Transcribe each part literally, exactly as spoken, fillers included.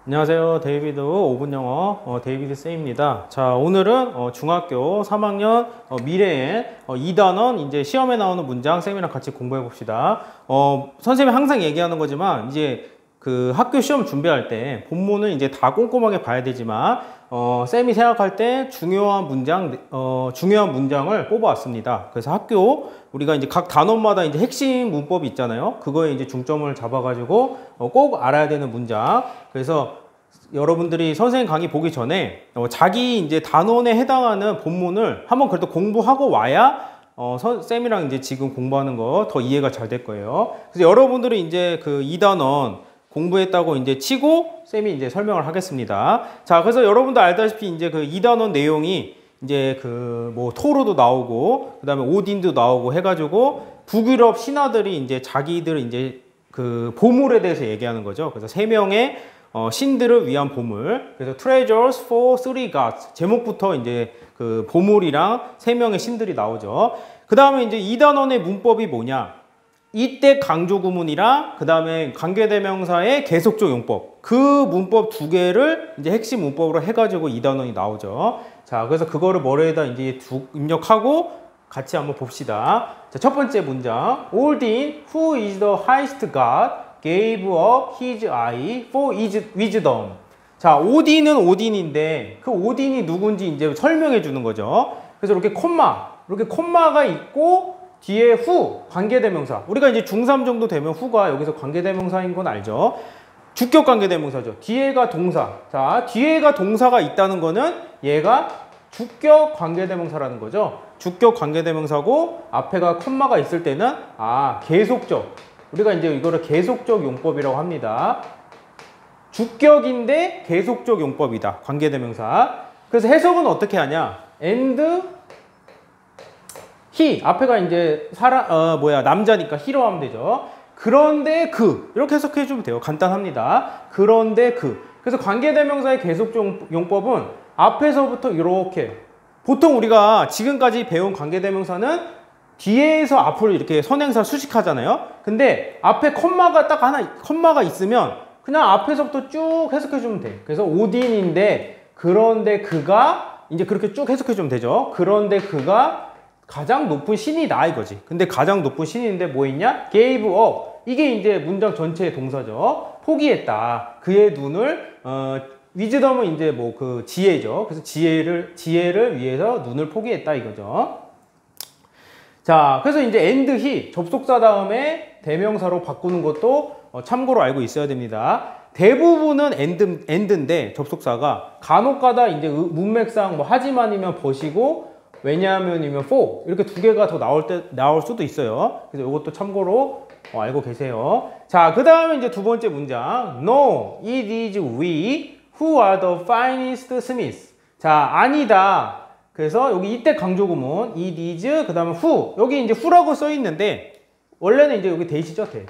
안녕하세요. 데이비드 오 분 영어 어, 데이비드 쌤입니다. 자, 오늘은 어, 중학교 삼 학년 어, 미래의 어, 이 단원 이제 시험에 나오는 문장 쌤이랑 같이 공부해 봅시다. 어, 선생님이 항상 얘기하는 거지만 이제 그 학교 시험 준비할 때 본문은 이제 다 꼼꼼하게 봐야 되지만 어, 쌤이 생각할 때 중요한 문장 어, 중요한 문장을 뽑아왔습니다. 그래서 학교 우리가 이제 각 단원마다 이제 핵심 문법이 있잖아요. 그거에 이제 중점을 잡아가지고 어, 꼭 알아야 되는 문장. 그래서 여러분들이 선생님 강의 보기 전에 어, 자기 이제 단원에 해당하는 본문을 한번 그래도 공부하고 와야 어, 선, 쌤이랑 이제 지금 공부하는 거 더 이해가 잘 될 거예요. 그래서 여러분들이 이제 그 이 단원 공부했다고 이제 치고 쌤이 이제 설명을 하겠습니다. 자, 그래서 여러분도 알다시피 이제 그 이 단원 내용이 이제 그 뭐 토르도 나오고 그다음에 오딘도 나오고 해가지고 북유럽 신하들이 이제 자기들 이제 그 보물에 대해서 얘기하는 거죠. 그래서 세 명의 어, 신들을 위한 보물. 그래서 treasures for three gods. 제목부터 이제 그 보물이랑 세 명의 신들이 나오죠. 그 다음에 이제 이 단원의 문법이 뭐냐? 이때 강조 구문이랑 그 다음에 관계대명사의 계속적 용법. 그 문법 두 개를 이제 핵심 문법으로 해가지고 이 단원이 나오죠. 자, 그래서 그거를 머리에다 이제 두, 입력하고 같이 한번 봅시다. 자, 첫 번째 문장. Odin, who is the highest god, gave up his eye for wisdom. 자, 오딘은 오딘인데 그 오딘이 누군지 이제 설명해 주는 거죠. 그래서 이렇게 콤마, 이렇게 콤마가 있고 뒤에 후, 관계대명사. 우리가 이제 중삼 정도 되면 후가 여기서 관계대명사인 건 알죠. 주격 관계대명사죠. 뒤에가 동사. 자, 뒤에가 동사가 있다는 거는 얘가 주격 관계대명사라는 거죠. 주격 관계대명사고 앞에가 콤마가 있을 때는 아, 계속적. 우리가 이제 이거를 계속적 용법이라고 합니다. 주격인데 계속적 용법이다. 관계대명사. 그래서 해석은 어떻게 하냐? and he. 앞에가 이제 사람, 어, 뭐야, 남자니까 he로 하면 되죠. 그런데 그. 이렇게 해석해 주면 돼요. 간단합니다. 그런데 그. 그래서 관계대명사의 계속적 용법은 앞에서부터 이렇게. 보통 우리가 지금까지 배운 관계대명사는 뒤에서 앞으로 이렇게 선행사 수식하잖아요. 근데 앞에 콤마가 딱 하나, 콤마가 있으면 그냥 앞에서부터 쭉 해석해 주면 돼. 그래서 오딘인데 그런데 그가 이제 그렇게 쭉 해석해 주면 되죠. 그런데 그가 가장 높은 신이다 이거지. 근데 가장 높은 신인데 뭐 있냐? gave up. 이게 이제 문장 전체의 동사죠. 포기했다. 그의 눈을 어, wisdom은 이제 뭐 그 지혜죠. 그래서 지혜를 지혜를 위해서 눈을 포기했다 이거죠. 자, 그래서 이제 and he 접속사 다음에 대명사로 바꾸는 것도 어, 참고로 알고 있어야 됩니다. 대부분은 and, and인데 접속사가 간혹가다 이제 문맥상 뭐 하지만이면 버시고 왜냐하면이면 for 이렇게 두 개가 더 나올 때 나올 수도 있어요. 그래서 이것도 참고로 어, 알고 계세요. 자, 그 다음에 이제 두 번째 문장. No, it is we who are the finest smiths. 자, 아니다. 그래서 여기 이때 강조 구문 it is 그 다음에 who 여기 이제 who라고 써 있는데 원래는 이제 여기 대시죠. 대.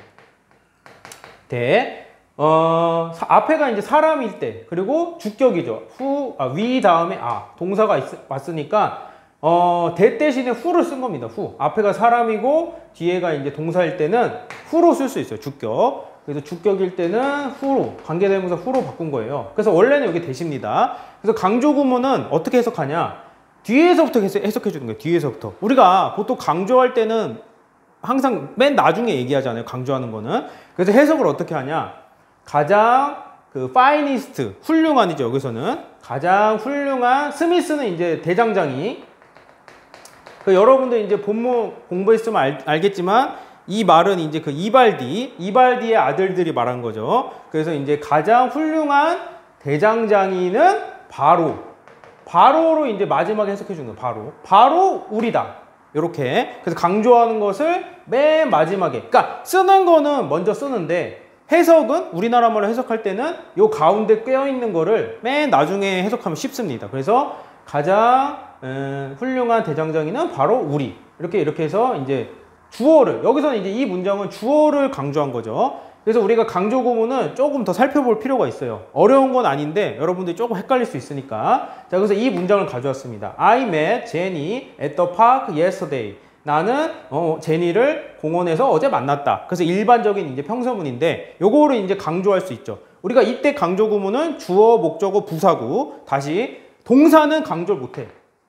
대. 어, 사, 앞에가 이제 사람일 때 그리고 주격이죠. who 아, we 다음에 아 동사가 있, 왔으니까 어, 대 대신에 who를 쓴 겁니다. who. 앞에가 사람이고 뒤에가 이제 동사일 때는 who로 쓸 수 있어요. 주격. 그래서 주격일 때는 who로 관계대명사 who로 바꾼 거예요. 그래서 원래는 여기 대시입니다. 그래서 강조 구문은 어떻게 해석하냐? 뒤에서부터 해석해 주는 거예요. 뒤에서부터. 우리가 보통 강조할 때는 항상 맨 나중에 얘기하잖아요. 강조하는 거는. 그래서 해석을 어떻게 하냐? 가장 그 finest 훌륭한이죠. 여기서는 가장 훌륭한 스미스는 이제 대장장이. 그 여러분들 이제 본문 공부했으면 알, 알겠지만 이 말은 이제 그 이발디, 이발디의 아들들이 말한 거죠. 그래서 이제 가장 훌륭한 대장장이는 바로, 바로로 이제 마지막에 해석해 주는 거예요. 바로, 바로 우리다. 이렇게. 그래서 강조하는 것을 맨 마지막에. 그러니까 쓰는 거는 먼저 쓰는데 해석은 우리나라 말로 해석할 때는 요 가운데 꿰어 있는 거를 맨 나중에 해석하면 쉽습니다. 그래서 가장 음, 훌륭한 대장장이는 바로 우리. 이렇게 이렇게 해서 이제 주어를 여기서는 이제 이 문장은 주어를 강조한 거죠. 그래서 우리가 강조 구문은 조금 더 살펴볼 필요가 있어요. 어려운 건 아닌데 여러분들이 조금 헷갈릴 수 있으니까. 자, 그래서 이 문장을 가져왔습니다. I met Jenny at the park yesterday. 나는 어, 제니를 공원에서 어제 만났다. 그래서 일반적인 이제 평서문인데 요거를 이제 강조할 수 있죠. 우리가 이때 강조 구문은 주어, 목적어, 부사구. 다시 동사는 강조를 못해.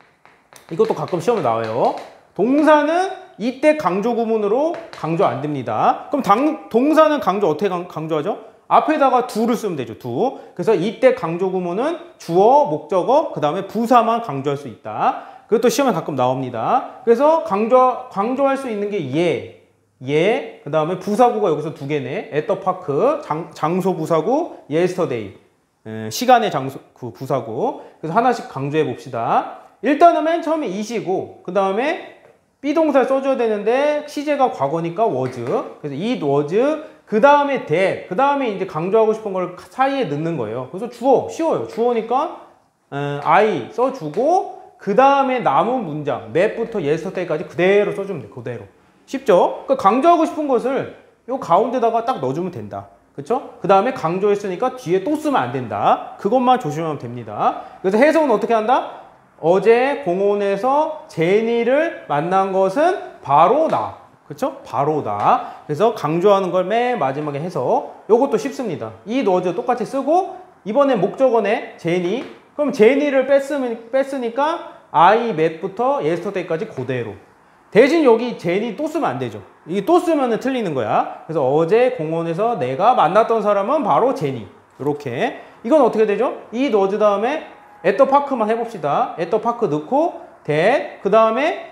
이것도 가끔 시험에 나와요. 동사는 이때 강조 구문으로 강조 안 됩니다. 그럼 당, 동사는 강조 어떻게 강, 강조하죠? 앞에다가 do를 쓰면 되죠. do. 그래서 이때 강조 구문은 주어, 목적어, 그 다음에 부사만 강조할 수 있다. 그것도 시험에 가끔 나옵니다. 그래서 강조, 강조할 수 있는 게 예, 예, 그 다음에 부사구가 여기서 두 개네. at the park, 장, 장소 부사구, yesterday, 에, 시간의 장소 그 부사구. 그래서 하나씩 강조해 봅시다. 일단은 맨 처음에 it이고, 그 다음에 비동사를 써줘야 되는데 시제가 과거니까 was. 그래서 it was. 그 다음에 that. 그 다음에 이제 강조하고 싶은 걸 사이에 넣는 거예요. 그래서 주어, 쉬워요. 주어니까 에, I 써주고. 그 다음에 남은 문장, 맵부터 yesterday까지 그대로 써주면 돼. 그대로. 쉽죠? 그러니까 강조하고 싶은 것을 요 가운데다가 딱 넣어주면 된다. 그쵸? 그 다음에 강조했으니까 뒤에 또 쓰면 안 된다. 그것만 조심하면 됩니다. 그래서 해석은 어떻게 한다? 어제 공원에서 제니를 만난 것은 바로 나. 그쵸? 바로 나. 그래서 강조하는 걸 맨 마지막에 해서 요것도 쉽습니다. 이 was 똑같이 쓰고 이번엔 목적어네. 제니. 그럼 제니를 뺐으면, 뺐으니까 I met부터 yesterday까지 그대로. 대신 여기 제니 또 쓰면 안 되죠. 이게 또 쓰면 틀리는 거야. 그래서 어제 공원에서 내가 만났던 사람은 바로 제니. 이렇게. 이건 어떻게 되죠? 이 was 다음에 at the park만 해봅시다. at the park 넣고 that. 그 다음에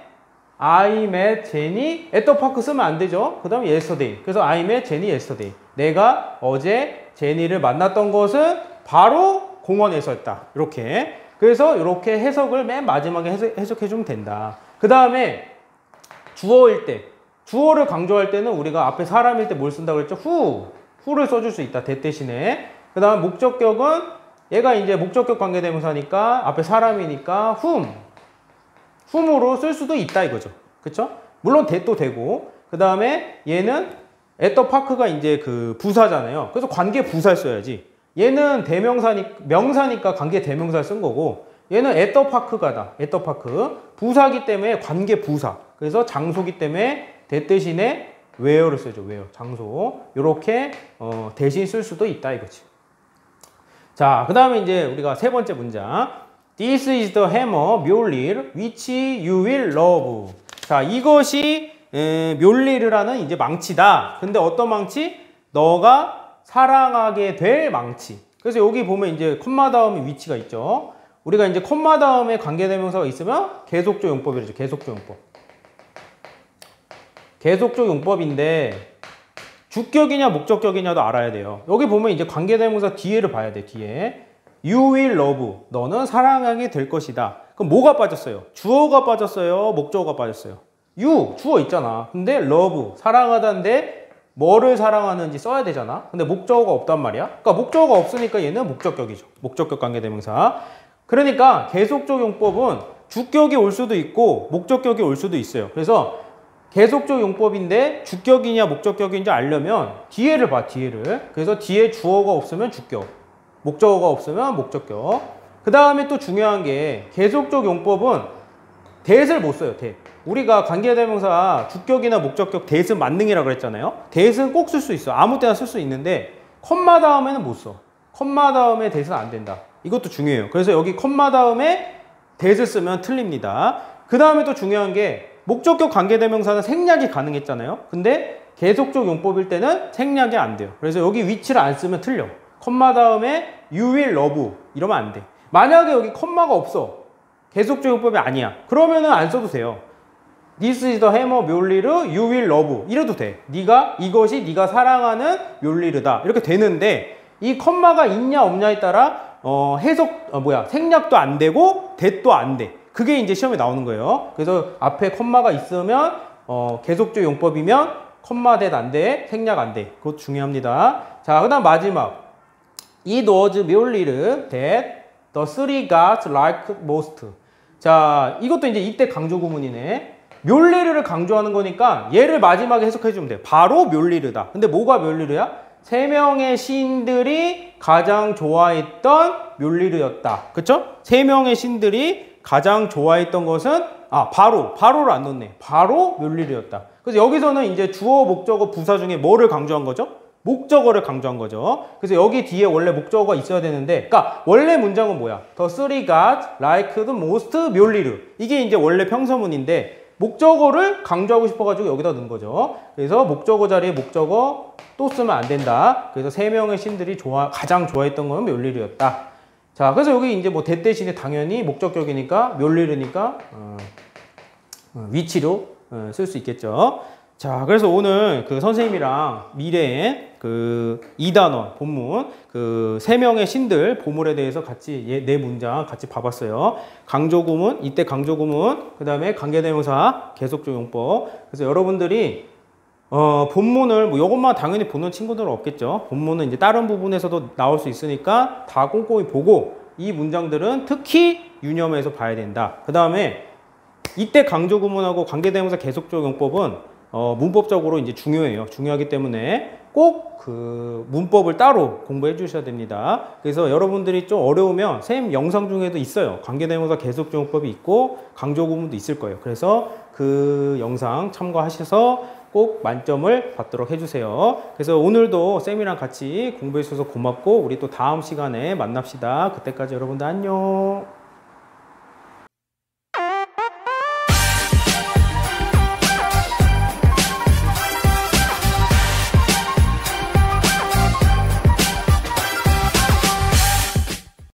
I met Jenny. at the park 쓰면 안 되죠. 그 다음에 yesterday. 그래서 I met Jenny yesterday. 내가 어제 제니를 만났던 것은 바로 공원에서였다. 이렇게. 그래서 이렇게 해석을 맨 마지막에 해석, 해석해주면 된다. 그 다음에 주어일 때, 주어를 강조할 때는 우리가 앞에 사람일 때 뭘 쓴다고 그랬죠? who, who를 써줄 수 있다. that 대신에. 그 다음 목적격은 얘가 이제 목적격 관계대명사니까 앞에 사람이니까 whom, whom으로 쓸 수도 있다 이거죠. 그쵸? 물론 that도 되고. 그 다음에 얘는 at the park가 이제 그 부사잖아요. 그래서 관계 부사를 써야지. 얘는 대명사니, 명사니까 관계 대명사를 쓴 거고, 얘는 at the park가다. at the park. 부사기 때문에 관계 부사. 그래서 장소기 때문에 that 대신에 where를 쓰죠. where. 장소. 요렇게, 어, 대신 쓸 수도 있다 이거지. 자, 그 다음에 이제 우리가 세 번째 문장. This is the hammer, 묘릴, which you will love. 자, 이것이, 에, 묘릴이라는 이제 망치다. 근데 어떤 망치? 너가 사랑하게 될 망치. 그래서 여기 보면 이제 콤마 다음에 위치가 있죠. 우리가 이제 콤마 다음에 관계대명사가 있으면 계속적 용법이죠. 계속적 용법. 계속적 용법인데 주격이냐 목적격이냐도 알아야 돼요. 여기 보면 이제 관계대명사 뒤에를 봐야 돼. 뒤에. You will love. 너는 사랑하게 될 것이다. 그럼 뭐가 빠졌어요? 주어가 빠졌어요? 목적어가 빠졌어요? You. 주어 있잖아. 근데 love. 사랑하다인데 뭐를 사랑하는지 써야 되잖아. 근데 목적어가 없단 말이야. 그러니까 목적어가 없으니까 얘는 목적격이죠. 목적격 관계대명사. 그러니까 계속적 용법은 주격이 올 수도 있고 목적격이 올 수도 있어요. 그래서 계속적 용법인데 주격이냐 목적격인지 알려면 뒤에를 봐. 뒤에를. 그래서 뒤에 주어가 없으면 주격, 목적어가 없으면 목적격. 그 다음에 또 중요한 게 계속적 용법은 that을 못 써요. that. 우리가 관계대명사 주격이나 목적격 that은 만능이라고 그랬잖아요. that은 꼭 쓸 수 있어. 아무 때나 쓸 수 있는데 콤마 다음에는 못 써. 콤마 다음에 that은 안 된다. 이것도 중요해요. 그래서 여기 콤마 다음에 that을 쓰면 틀립니다. 그 다음에 또 중요한 게 목적격 관계대명사는 생략이 가능했잖아요. 근데 계속적 용법일 때는 생략이 안 돼요. 그래서 여기 위치를 안 쓰면 틀려. 콤마 다음에 you will love 이러면 안 돼. 만약에 여기 콤마가 없어. 계속적 용법이 아니야. 그러면은 안 써도 돼요. This is the hammer 묘리르 you will love 이래도 돼. 네가 이것이 네가 사랑하는 묘리르다 이렇게 되는데 이 콤마가 있냐 없냐에 따라 어, 해석 어, 뭐야 생략도 안 되고 that도 안 돼. 그게 이제 시험에 나오는 거예요. 그래서 앞에 콤마가 있으면 어, 계속적 용법이면 콤마 that 안 돼. 생략 안 돼. 그것 중요합니다. 자, 그다음 마지막 It was 묘리르 that the three got liked most. 자, 이것도 이제 이때 강조 구문이네. 묘리르를 강조하는 거니까 얘를 마지막에 해석해 주면 돼. 바로 묘리르다. 근데 뭐가 묘리르야? 세 명의 시인들이 가장 좋아했던 묘리르였다. 그쵸? 세 명의 시인들이 가장 좋아했던 것은 아, 바로, 바로를 안 넣네. 바로 묘일이었다. 그래서 여기서는 이제 주어, 목적어, 부사 중에 뭐를 강조한 거죠? 목적어를 강조한 거죠. 그래서 여기 뒤에 원래 목적어가 있어야 되는데, 그러니까 원래 문장은 뭐야? The three got like the most 묘리르. 이게 이제 원래 평서문인데 목적어를 강조하고 싶어가지고 여기다 넣은 거죠. 그래서 목적어 자리에 목적어 또 쓰면 안 된다. 그래서 세 명의 신들이 좋아, 가장 좋아했던 건 묘리르였다. 자, 그래서 여기 이제 뭐 대 대신에 당연히 목적격이니까 묘리르니까 어, 어, 위치로 어, 쓸 수 있겠죠. 자, 그래서 오늘 그 선생님이랑 미래의 그 이 단원 본문 그 세 명의 신들 보물에 대해서 같이 예, 네 문장 같이 봐봤어요. 강조구문, 이때 강조구문, 그 다음에 관계대명사, 계속적용법. 그래서 여러분들이 어, 본문을 뭐 이것만 당연히 보는 친구들은 없겠죠. 본문은 이제 다른 부분에서도 나올 수 있으니까 다 꼼꼼히 보고 이 문장들은 특히 유념해서 봐야 된다. 그 다음에 이때 강조구문하고 관계대명사, 계속적용법은 어, 문법적으로 이제 중요해요. 중요하기 때문에 꼭 그 문법을 따로 공부해 주셔야 됩니다. 그래서 여러분들이 좀 어려우면 쌤 영상 중에도 있어요. 관계대명사, 계속적용법이 있고 강조구문도 있을 거예요. 그래서 그 영상 참고하셔서 꼭 만점을 받도록 해주세요. 그래서 오늘도 쌤이랑 같이 공부해 주셔서 고맙고 우리 또 다음 시간에 만납시다. 그때까지 여러분들 안녕.